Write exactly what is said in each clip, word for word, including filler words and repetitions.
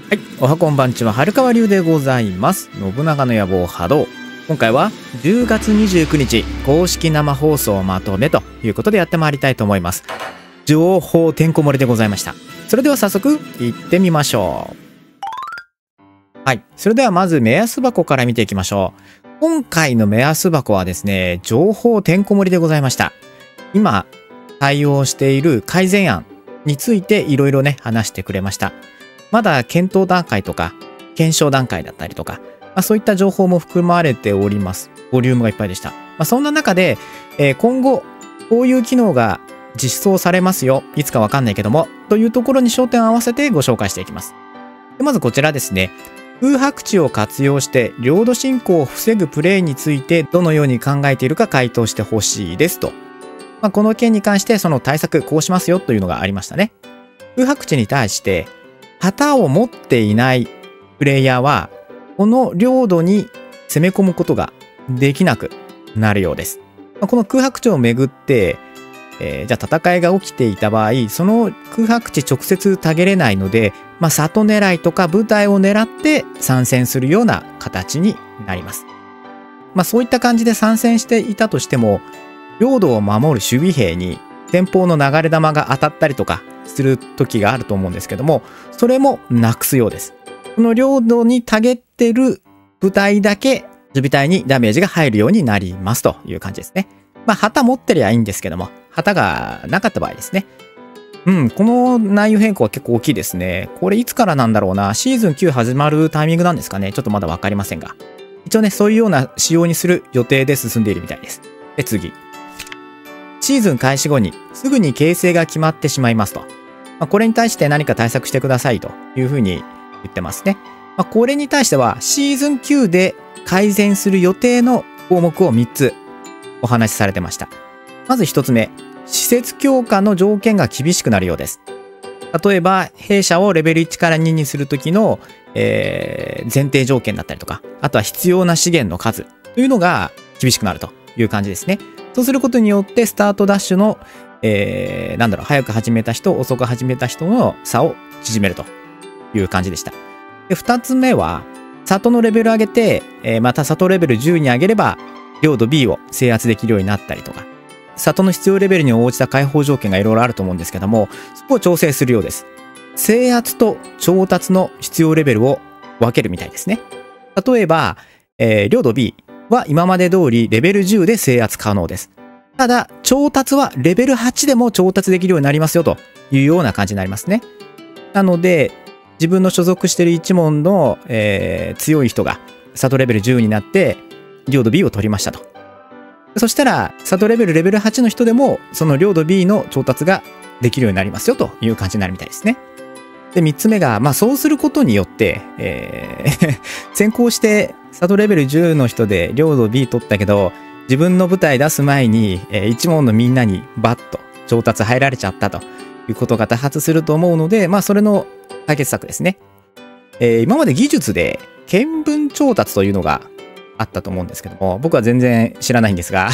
はい、おはこんばんちは、はるかわ流でございます。信長の野望波動。今回はじゅうがつにじゅうくにち公式生放送まとめということでやってまいりたいと思います。情報てんこ盛りでございました。それでは早速行ってみましょう。はい、それではまず目安箱から見ていきましょう。今回の目安箱はですね、情報てんこ盛りでございました。今対応している改善案についていろいろね話してくれました。まだ検討段階とか検証段階だったりとか、まあ、そういった情報も含まれております。ボリュームがいっぱいでした。まあ、そんな中で、えー、今後こういう機能が実装されますよ、いつかわかんないけどもというところに焦点を合わせてご紹介していきます。でまずこちらですね。空白地を活用して領土侵攻を防ぐプレイについてどのように考えているか回答してほしいですと、まあ、この件に関してその対策こうしますよというのがありましたね。空白地に対して旗を持っていないプレイヤーはこの領土に攻め込むことができなくなるようです。この空白地をめぐって、えー、じゃあ戦いが起きていた場合、その空白地直接たげれないので、まあ、里狙いとか部隊を狙って参戦するような形になります。まあ、そういった感じで参戦していたとしても、領土を守る守備兵に前方の流れ弾が当たったりとかする時があると思うんですけども、それもなくすようです。この領土にたげってる部隊だけ守備隊にダメージが入るようになりますという感じですね。まあ旗持ってりゃいいんですけども、旗がなかった場合ですね。うん、この内容変更は結構大きいですね。これいつからなんだろうな。シーズンきゅう始まるタイミングなんですかね。ちょっとまだわかりませんが。一応ね、そういうような仕様にする予定で進んでいるみたいです。で、次。シーズン開始後にすぐに形成が決まってしまいますと。まあ、これに対して何か対策してくださいというふうに言ってますね。まあ、これに対してはシーズンきゅうで改善する予定の項目をみっつお話しされてました。まずひとつめ、施設強化の条件が厳しくなるようです。例えば兵舎をレベルいちからににするときの、えー、前提条件だったりとか、あとは必要な資源の数というのが厳しくなるという感じですね。そうすることによってスタートダッシュのえー、なんだろう、早く始めた人、遅く始めた人の差を縮めるという感じでした。で、二つ目は、里のレベル上げて、えー、また里レベルじゅうに上げれば、領土 ビー を制圧できるようになったりとか、里の必要レベルに応じた開放条件がいろいろあると思うんですけども、そこを調整するようです。制圧と調達の必要レベルを分けるみたいですね。例えば、えー、領土 ビー は今まで通りレベルじゅうで制圧可能です。ただ、調達はレベルはちでも調達できるようになりますよというような感じになりますね。なので、自分の所属している一門の、えー、強い人が里レベルじゅうになって、領土 ビー を取りましたと。そしたら、里レベルレベルはちの人でも、その領土 ビー の調達ができるようになりますよという感じになるみたいですね。で、みっつめが、まあそうすることによって、えー、先行して里レベルじゅうの人で領土 ビー 取ったけど、自分の部隊出す前に、えー、一門のみんなにバッと調達入られちゃったということが多発すると思うので、まあそれの解決策ですね。えー、今まで技術で見聞調達というのがあったと思うんですけども、僕は全然知らないんですが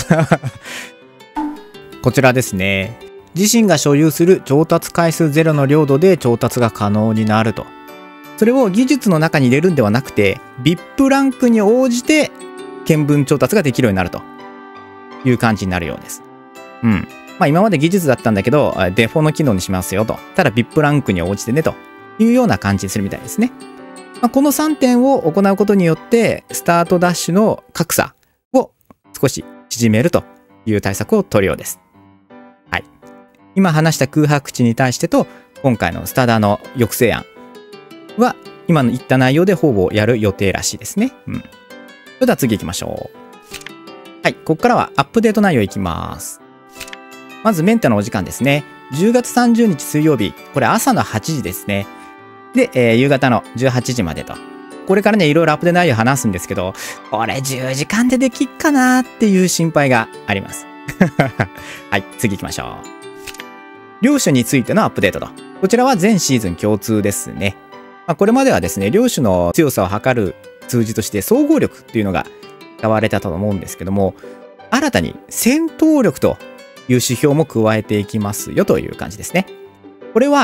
こちらですね。自身が所有する調達回数ゼロの領土で調達が可能になると。それを技術の中に入れるんではなくて ブイアイピー ランクに応じて見聞調達ができるようになるという感じになるようです。うん。まあ今まで技術だったんだけど、デフォの機能にしますよと。ただ ブイアイピー ランクに応じてねというような感じにするみたいですね。まあ、このさんてんを行うことによって、スタートダッシュの格差を少し縮めるという対策を取るようです。はい。今話した空白地に対してと、今回のスタダの抑制案は、今の言った内容でほぼやる予定らしいですね。うん。それでは次行きましょう。はい、ここからはアップデート内容いきます。まずメンテのお時間ですね。じゅうがつさんじゅうにち水曜日、これ朝のはちじですね。で、えー、夕方のじゅうはちじまでと。これからね、いろいろアップデート内容話すんですけど、これじゅうじかんでできっかなーっていう心配があります。はい、次行きましょう。領主についてのアップデートと。こちらは全シーズン共通ですね。まあ、これまではですね、領主の強さを測る数字として総合力っていうのが使われたと思うんですけども、新たに戦闘力という指標も加えていきますよという感じですね。これは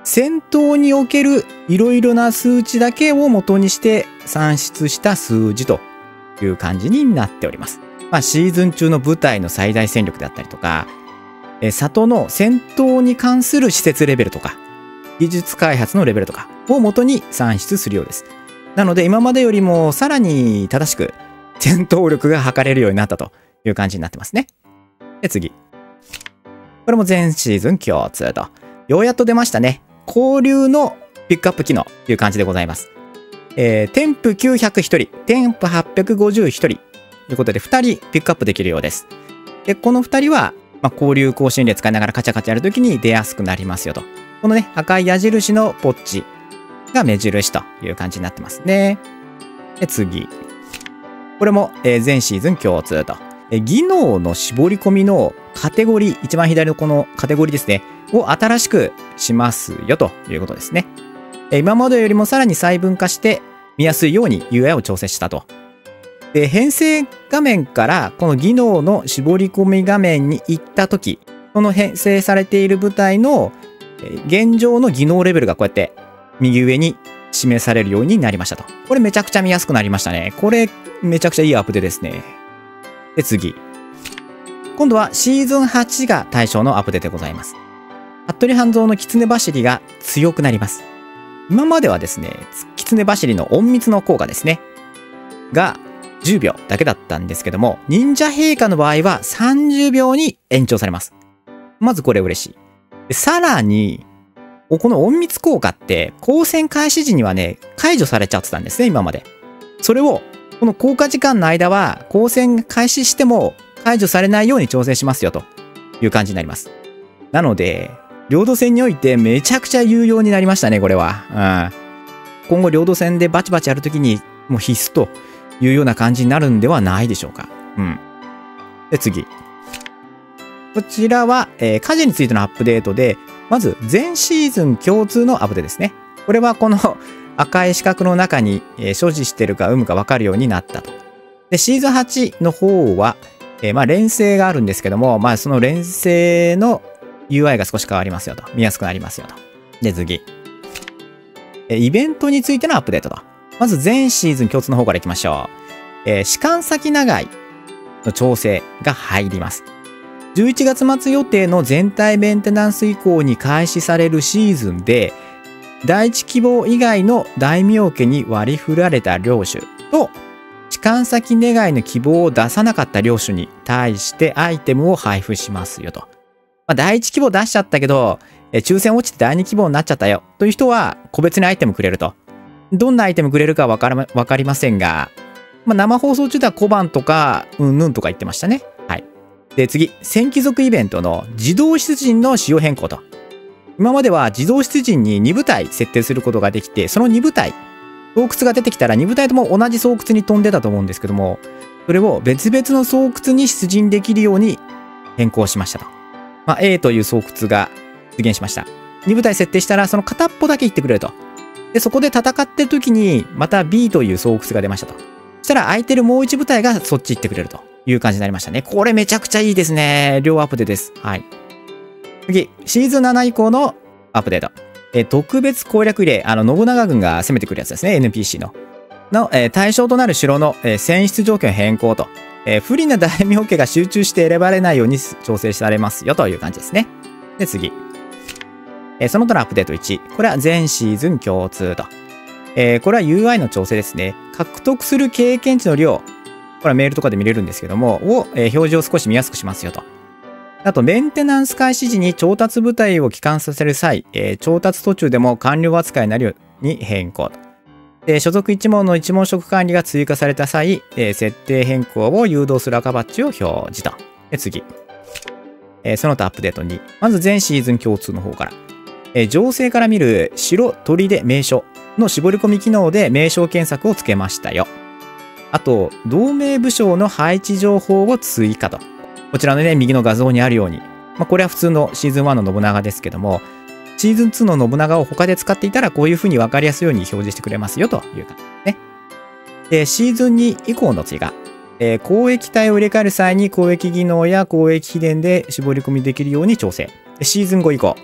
戦闘におけるいろいろな数値だけを元にして算出した数字という感じになっております。まあ、シーズン中の部隊の最大戦力であったりとか、え里の戦闘に関する施設レベルとか、技術開発のレベルとかを元に算出するようです。なので今までよりもさらに正しく戦闘力が測れるようになったという感じになってますね。で、次。これも全シーズン共通と。ようやっと出ましたね。交流のピックアップ機能という感じでございます。えー、添付きゅうひゃくひとり、添付はっぴゃくごじゅうひとりということでふたりピックアップできるようです。で、このふたりは、まあ、交流更新例使いながらカチャカチャやるときに出やすくなりますよと。このね、赤い矢印のポッチが目印という感じになってますね。で、次。これも、えー、全シーズン共通と。えー、技能の絞り込みのカテゴリー、一番左のこのカテゴリーですね、を新しくしますよということですね。えー、今までよりもさらに細分化して見やすいように ユーアイ を調整したと。で、編成画面からこの技能の絞り込み画面に行ったとき、この編成されている部隊の現状の技能レベルがこうやって右上に示されるようになりましたと。これめちゃくちゃ見やすくなりましたね。これめちゃくちゃいいアップデートですね。で、次。今度はシーズンはちが対象のアップデートでございます。服部半蔵の狐走りが強くなります。今まではですね、狐走りの隠密の効果ですね。がじゅうびょうだけだったんですけども、忍者陛下の場合はさんじゅうびょうに延長されます。まずこれ嬉しい。さらに、この隠密効果って交戦開始時にはね、解除されちゃってたんですね、今まで。それを、この効果時間の間は交戦開始しても解除されないように調整しますよという感じになります。なので、領土戦においてめちゃくちゃ有用になりましたね、これは。うん。今後領土戦でバチバチやるときにもう必須というような感じになるんではないでしょうか。うん。で、次。こちらは、えー、火事についてのアップデートで、まず全シーズン共通のアップデートですね。これはこの赤い四角の中に、えー、所持してるか有無か分かるようになったと。で、シーズンはちの方は、えー、まあ連成があるんですけども、まあその連成の ユーアイ が少し変わりますよと。見やすくなりますよと。で、次。えー、イベントについてのアップデートと。まず全シーズン共通の方からいきましょう。えー、士官先長いの調整が入ります。じゅういちがつ末予定の全体メンテナンス以降に開始されるシーズンで、第一希望以外の大名家に割り振られた領主と、士官先願いの希望を出さなかった領主に対してアイテムを配布しますよと。まあ、第一希望出しちゃったけど、え抽選落ちて第二希望になっちゃったよという人は個別にアイテムくれると。どんなアイテムくれるかわから、わかりませんが、まあ、生放送中では小判とか、うんぬんとか言ってましたね。はい。で、次、戦貴族イベントの自動出陣の仕様変更と。今までは自動出陣にに部隊設定することができて、そのに部隊、巣窟が出てきたらに部隊とも同じ巣窟に飛んでたと思うんですけども、それを別々の巣窟に出陣できるように変更しましたと。まあ、A という巣窟が出現しました。に部隊設定したら、その片っぽだけ行ってくれると。で、そこで戦ってる時に、また B という巣窟が出ましたと。そしたら空いてるもういち部隊がそっち行ってくれるという感じになりましたね。これめちゃくちゃいいですね。両アップデートです。はい。次、シーズンなな以降のアップデート。え特別攻略令、あの、信長軍が攻めてくるやつですね。エヌピーシー の。の、えー、対象となる城の、えー、選出条件変更と。えー、不利な大名家が集中して選ばれないように調整されますよという感じですね。で、次。えー、その他のアップデートいち。これは全シーズン共通と。えー、これは ユーアイ の調整ですね。獲得する経験値の量。これはメールとかで見れるんですけども、を、えー、表示を少し見やすくしますよと。あと、メンテナンス開始時に調達部隊を帰還させる際、えー、調達途中でも完了扱いになるように変更と。で、所属一門の一門職管理が追加された際、えー、設定変更を誘導する赤バッジを表示と。で、次。えー、その他アップデートに、まず全シーズン共通の方から。えー、情勢から見る城、砦、名所の絞り込み機能で名称検索をつけましたよ。あと、同盟武将の配置情報を追加と。こちらのね、右の画像にあるように。まあ、これは普通のシーズンワンの信長ですけども、シーズンツーの信長を他で使っていたら、こういう風に分かりやすいように表示してくれますよという感じですね。で、シーズンに以降の追加。えー、交易体を入れ替える際に交易技能や交易秘伝で絞り込みできるように調整。でシーズンご以降。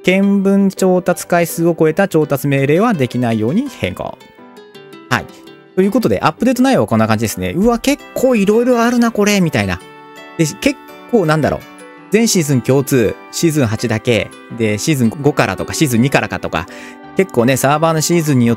見聞調達回数を超えた調達命令はできないように変更。はい。ということで、アップデート内容はこんな感じですね。うわ、結構いろいろあるな、これ、みたいな。で、結構なんだろう。全シーズン共通、シーズンはちだけ、で、シーズンごからとか、シーズンにからかとか、結構ね、サーバーのシーズンによって、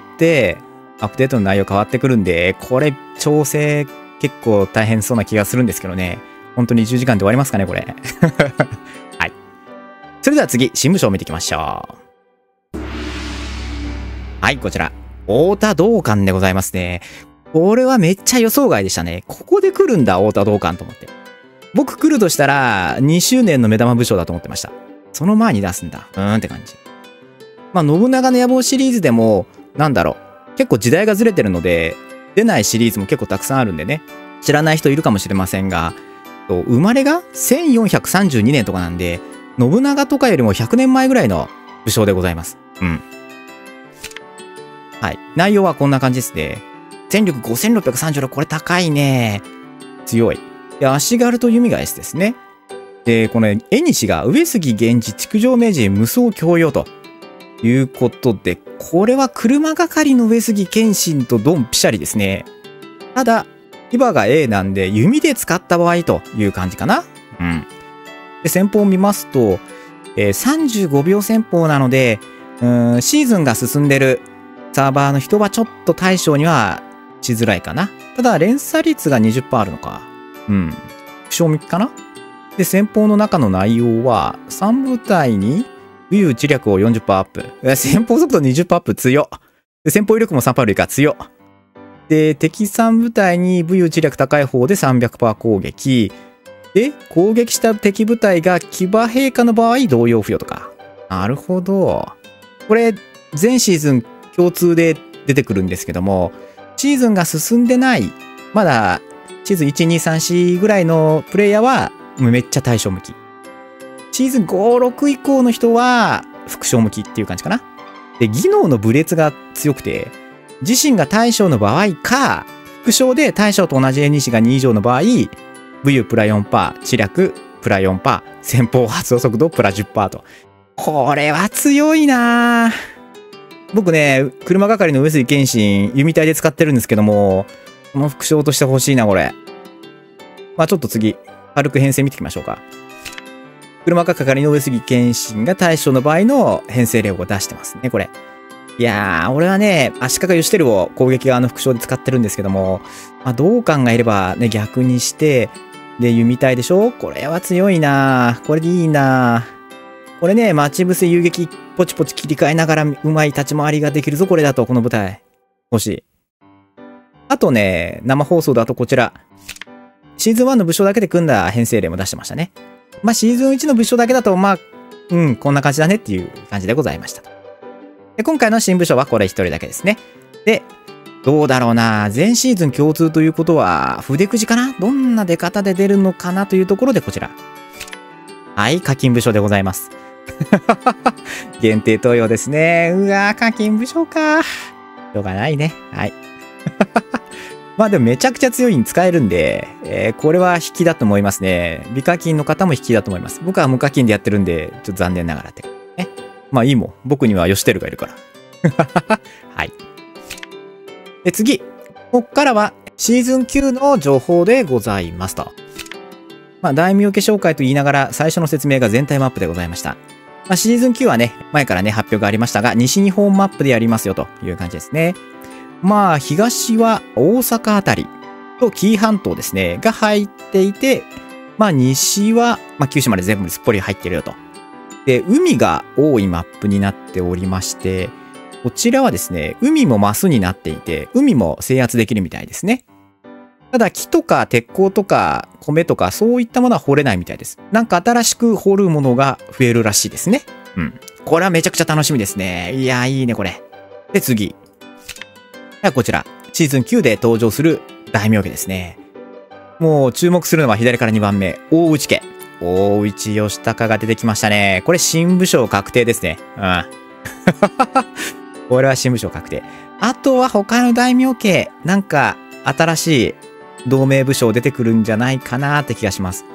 アップデートの内容変わってくるんで、これ、調整結構大変そうな気がするんですけどね。本当にじゅうじかんで終わりますかね、これ。はい。それでは次、新部署を見ていきましょう。はい、こちら。太田道館でございますね。これはめっちゃ予想外でしたね。ここで来るんだ、太田道館と思って。僕来るとしたら、にしゅうねんの目玉武将だと思ってました。その前に出すんだ。うーんって感じ。まあ、信長の野望シリーズでも、なんだろう。結構時代がずれてるので、出ないシリーズも結構たくさんあるんでね。知らない人いるかもしれませんが、生まれがせんよんひゃくさんじゅうにねんとかなんで、信長とかよりもひゃくねんまえぐらいの武将でございます。うん。はい。内容はこんな感じですね。戦力ごせんろっぴゃくさんじゅうろく、これ高いね。強い。で、足軽と弓が S ですね。で、この絵西が上杉源氏築城名人無双教養ということで、これは車係の上杉謙信とドンピシャリですね。ただ、牙が A なんで弓で使った場合という感じかな。うん。で、戦法を見ますと、えー、さんじゅうごびょう戦法なので、うーん、シーズンが進んでるサーバーの人はちょっと対象にはしづらいかな。ただ、連鎖率が にじゅっパーセント あるのか。うん。負傷向きかな。で、戦法の中の内容は、さん部隊に武勇知略を よんじゅっパーセント アップ。戦法速度 にじゅっパーセント アップ強っ。で、戦法威力も さんパーセント 以下強っ。で、敵さん部隊に武勇知略高い方で さんびゃくパーセント 攻撃。で、攻撃した敵部隊が騎馬陛下の場合、動揺付与とか。なるほど。これ、全シーズン共通で出てくるんですけども、シーズンが進んでない、まだ、シーズンいち、に、さん、よんぐらいのプレイヤーは、めっちゃ対象向き。シーズンご、ろく以降の人は、副将向きっていう感じかな。で、技能の武烈が強くて、自身が大将の場合か、副将で大将と同じ絵西がに以上の場合、武勇プラ よんパーセント、知略プラ よんパーセント、戦法発動速度プラ じゅっパーセント と。これは強いなぁ。僕ね、車係の上杉謙信、弓隊で使ってるんですけども、この副将として欲しいな、これ。まあちょっと次、軽く編成見ていきましょうか。車係の上杉謙信が大将の場合の編成例を出してますね、これ。いやー、俺はね、足利義輝を攻撃側の副将で使ってるんですけども、まあ、どう考えればね、逆にして、で、弓隊でしょ？これは強いなー。これでいいなー。これね、待ち伏せ遊撃、ポチポチ切り替えながらうまい立ち回りができるぞ、これだと、この舞台。欲しい。あとね、生放送だとこちら。シーズンワンの武将だけで組んだ編成例も出してましたね。まあ、シーズンワンの武将だけだと、まあ、うん、こんな感じだねっていう感じでございました。で、今回の新武将はこれ一人だけですね。で、どうだろうな。全シーズン共通ということは、筆くじかな？どんな出方で出るのかなというところでこちら。はい、課金武将でございます。限定投与ですね。うわー、課金武将か。しょうがないね。はい。まあでもめちゃくちゃ強いに使えるんで、えー、これは引きだと思いますね。美課金の方も引きだと思います。僕は無課金でやってるんで、ちょっと残念ながらって。ね。まあいいもん。僕には義輝がいるから。はい。で、次。こっからはシーズンきゅうの情報でございますと。まあ大名家紹介と言いながら最初の説明が全体マップでございました。まあシーズンきゅうはね、前からね発表がありましたが、西日本マップでやりますよという感じですね。まあ東は大阪あたりと紀伊半島ですね、が入っていて、まあ西は、まあ、九州まで全部すっぽり入ってるよと。で、海が多いマップになっておりまして、こちらはですね、海もマスになっていて、海も制圧できるみたいですね。ただ木とか鉄鋼とか米とかそういったものは掘れないみたいです。なんか新しく掘るものが増えるらしいですね。うん。これはめちゃくちゃ楽しみですね。いやー、いいね、これ。で、次。こちら、シーズンきゅうで登場する大名家ですね。もう注目するのは左からにばんめ、大内家。大内義隆が出てきましたね。これ新武将確定ですね。うん。これは新武将確定。あとは他の大名家、なんか新しい同盟武将出てくるんじゃないかなって気がします。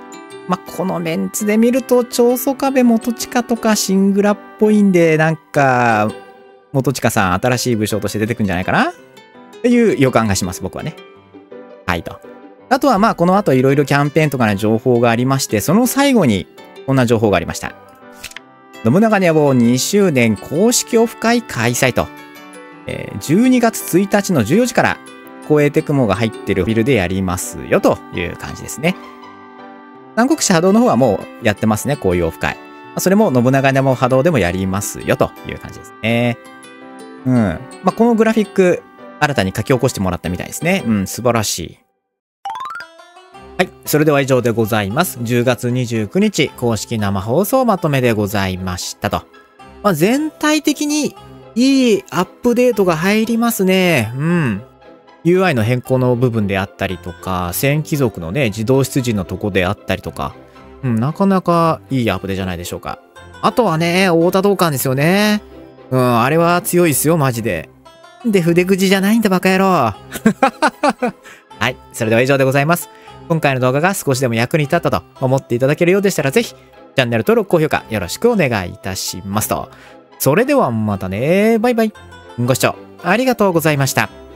まあ、このメンツで見ると、長宗我部元親とかシングラっぽいんで、なんか、元親さん新しい武将として出てくんじゃないかなっていう予感がします、僕はね。はいと。あとはまあ、この後いろいろキャンペーンとかの情報がありまして、その最後にこんな情報がありました。信長の野望にしゅうねん公式オフ会開催と。えー、じゅうにがつついたちのじゅうよじから、光栄テクモが入ってるビルでやりますよという感じですね。三国志波動の方はもうやってますね、こういうオフ会。それも信長の野望波動でもやりますよという感じですね。うん。まあ、このグラフィック、新たに書き起こしてもらったみたいですね。うん、素晴らしい。はい。それでは以上でございます。じゅうがつにじゅうくにち公式生放送まとめでございましたと。まあ、全体的にいいアップデートが入りますね。うん。ユーアイ の変更の部分であったりとか、戦貴族のね、自動出陣のとこであったりとか、うん、なかなかいいアップデじゃないでしょうか。あとはね、太田道館ですよね。うん、あれは強いっすよ、マジで。で、筆口じゃないんだ、バカ野郎。はい。それでは以上でございます。今回の動画が少しでも役に立ったと思っていただけるようでしたら、ぜひ、チャンネル登録、高評価よろしくお願いいたしますと。それではまたね。バイバイ。ご視聴ありがとうございました。